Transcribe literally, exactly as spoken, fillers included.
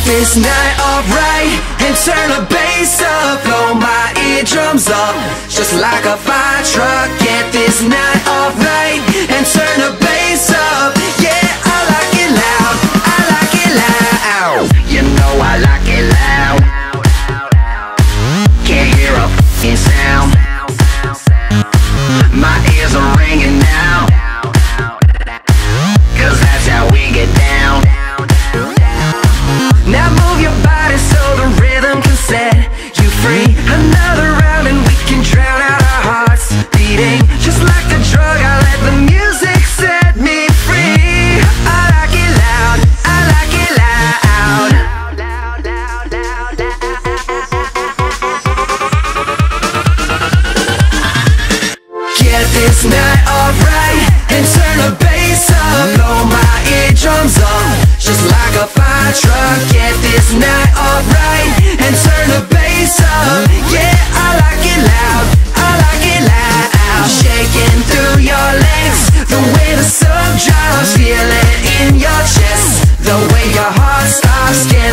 this night alright and turn the bass up. Blow my eardrums up just like a fire truck. Get this night alright and turn the bass up. Yeah, I like it loud, I like it loud. You know I like it loud. Can't hear a f***ing sound. My ears are ringing now, 'cause that's how we get down. Now move your body so the rhythm can set you free. Another round and we can drown out our hearts beating. Just like a drug, I let the music set me free. I like it loud, I like it loud. Get this night alright and turn the bass up. Blow my eardrums up just like a fire truck. Get this night alright and turn the bass up. Yeah, I like it loud, I like it loud. Shaking through your legs, the way the sun drops. Feel it in your chest, the way your heart stops. Get